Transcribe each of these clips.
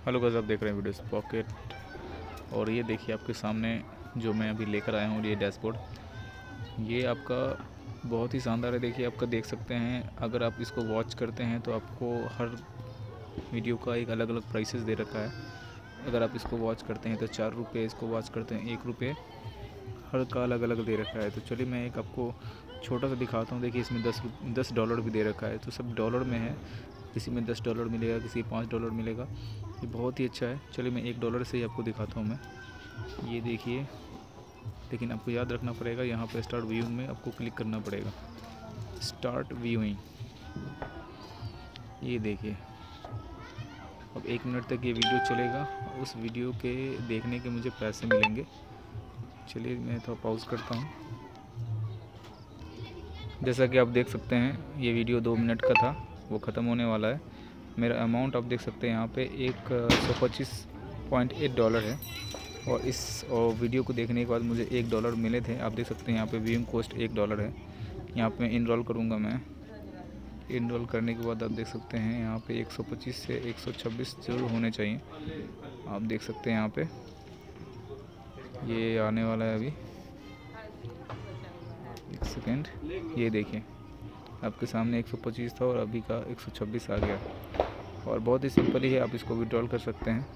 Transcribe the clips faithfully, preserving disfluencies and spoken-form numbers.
Hello guys, आप देख रहे हैं वीडियो पॉकेट। और ये देखिए आपके सामने जो मैं अभी लेकर आया हूँ, ये डैशबोर्ड, ये आपका बहुत ही शानदार है। देखिए आपका देख सकते हैं, अगर आप इसको वॉच करते हैं तो आपको हर वीडियो का एक अलग अलग प्राइसेस दे रखा है। अगर आप इसको वॉच करते हैं तो चार रुपये, इसको वॉच करते हैं एक रुपये, हर का अलग अलग दे रखा है। तो चलिए मैं एक आपको छोटा सा दिखाता हूँ। देखिए इसमें दस दस डॉलर भी दे रखा है, तो सब डॉलर में है। किसी में दस डॉलर मिलेगा, किसी पाँच डॉलर मिलेगा। ये बहुत ही अच्छा है। चलिए मैं एक डॉलर से ही आपको दिखाता हूँ मैं। ये देखिए, लेकिन आपको याद रखना पड़ेगा, यहाँ पे स्टार्ट व्यूइंग में आपको क्लिक करना पड़ेगा। स्टार्ट व्यूइंग, ये देखिए अब एक मिनट तक ये वीडियो चलेगा। उस वीडियो के देखने के मुझे पैसे मिलेंगे। चलिए मैं थोड़ा पॉज करता हूँ। जैसा कि आप देख सकते हैं, ये वीडियो दो मिनट का था, वो ख़त्म होने वाला है। मेरा अमाउंट आप देख सकते हैं यहाँ पे एक सौ पच्चीस पॉइंट एट डॉलर है। और इस और वीडियो को देखने के बाद मुझे एक डॉलर मिले थे। आप देख सकते हैं यहाँ पे व्यूइंग कॉस्ट एक डॉलर है। यहाँ पे मैं इनरोल करूँगा। मैं इनरोल करने के बाद आप देख सकते हैं यहाँ पे एक सौ पच्चीस से एक सौ छब्बीस जरूर होने चाहिए। आप देख सकते हैं यहाँ पे ये आने वाला है। अभी एक सेकेंड, ये देखिए आपके सामने एक सौ पच्चीस था और अभी का एक सौ छब्बीस आ गया। और बहुत ही सिंपल ही है, आप इसको विड्रॉल कर सकते हैं।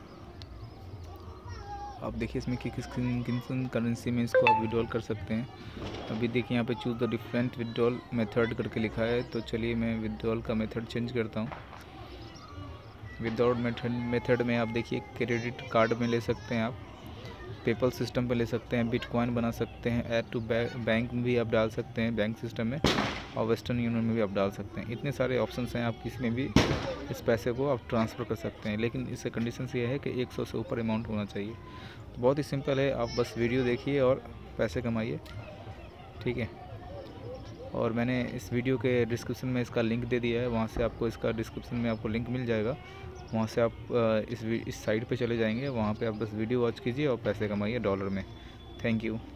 आप देखिए इसमें कि किस किन किन करेंसी में इसको आप विड्रॉल कर सकते हैं। अभी देखिए यहाँ पे choose the different withdrawal method करके लिखा है। तो चलिए मैं विड्रॉल का मेथड चेंज करता हूँ। विड्रॉल मेथड मेथड में आप देखिए क्रेडिट कार्ड में ले सकते हैं, आप पेपल सिस्टम पे ले सकते हैं, बिटकॉइन बना सकते हैं, ऐड टू बैंक में भी आप डाल सकते हैं, बैंक सिस्टम में, और वेस्टर्न यूनियन में भी आप डाल सकते हैं। इतने सारे ऑप्शंस हैं, आप किसी में भी इस पैसे को आप ट्रांसफ़र कर सकते हैं। लेकिन इससे कंडीशन ये है कि एक सौ से ऊपर अमाउंट होना चाहिए। तो बहुत ही सिंपल है, आप बस वीडियो देखिए और पैसे कमाइए, ठीक है। और मैंने इस वीडियो के डिस्क्रिप्शन में इसका लिंक दे दिया है, वहाँ से आपको इसका डिस्क्रिप्शन में आपको लिंक मिल जाएगा। वहाँ से आप इस इस साइट पे चले जाएंगे, वहाँ पे आप बस वीडियो वॉच कीजिए और पैसे कमाइए डॉलर में। Thank you.